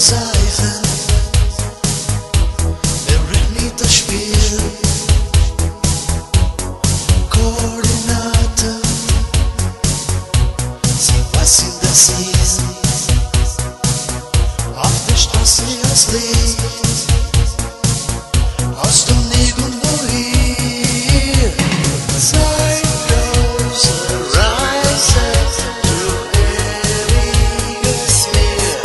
Zeichen, während nicht das Spiel. Koordinaten, sie weiß in das ist. Auf der Straße als Licht, aus dem Nirgendwo hier. Zeitlose Reise zu ewiges Meer.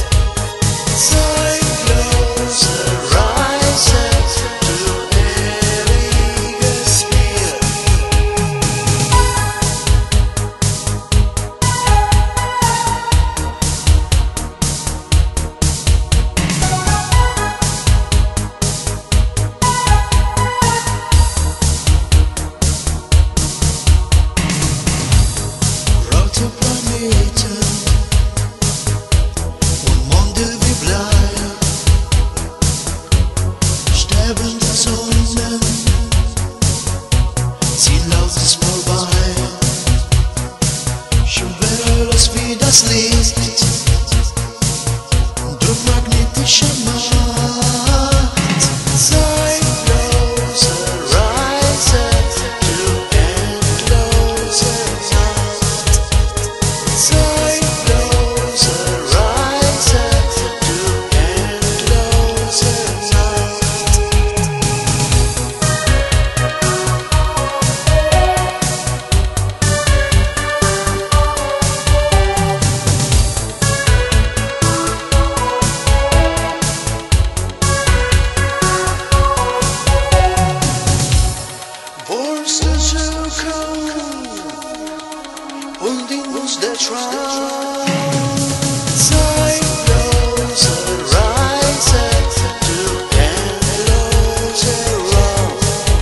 Zeitlose Reise zu ewiges Meer. Rote Planeten und Monde wie Blei, sterbende Sonnen, sie laufen vorbei. Schon wäre alles wie das Licht, durch magnetische Macht. Zeitlose Reise zu endloser Nacht. Zeitlose Reise zu endloser Nacht. Wo ist die Zukunft und in uns der Traum? Zeitlose Reise zu endloser Raum.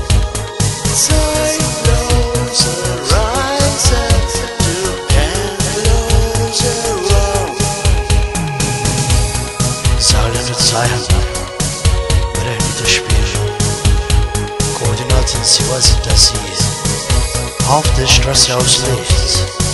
Zeitlose Reise zu endloser Raum. Zahlende Zeichen, berechnet das Spiel. Koordinaten, sie weiß, dass sie ist. Auf der Straße aus Licht.